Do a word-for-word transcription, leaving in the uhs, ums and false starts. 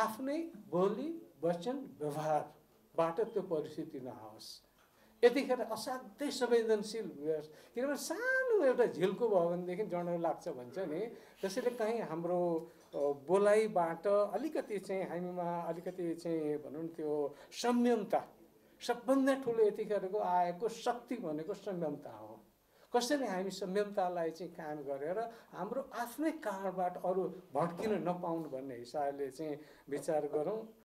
आफ्नै बोली वचन व्यवहारबाट त्यो परिस्थिति नआओस्। यतिखेर असाध्यै संवेदनशील व्यवहार, किनभने सानो एउटा झिल्को भयो भनेदेखि जडो लाग्छ भन्छ नि, त्यसैले कहीँ हाम्रो बोलाइबाट अलिकति चाहिँ हामीमा अलिकति चाहिँ भनौँ न त्यो संयमता, सबभन्दा ठुलो यतिखेरको आएको शक्ति भनेको संयमता हो। कसरी हामी संयमतालाई चाहिँ कायम गरेर हाम्रो आफ्नै कारणबाट अरू भड्किन नपाउनु भन्ने हिसाबले चाहिँ विचार गरौँ।